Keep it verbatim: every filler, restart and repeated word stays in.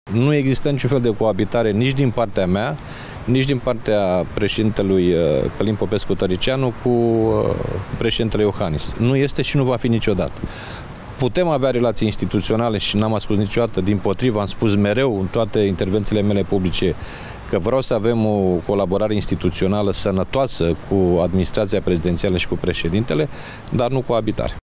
Nu există niciun fel de coabitare nici din partea mea, nici din partea președintelui Călin Popescu-Tăriceanu cu președintele Iohannis. Nu este și nu va fi niciodată. Putem avea relații instituționale și n-am ascuns niciodată, dimpotrivă, am spus mereu în toate intervențiile mele publice că vreau să avem o colaborare instituțională sănătoasă cu administrația prezidențială și cu președintele, dar nu coabitare.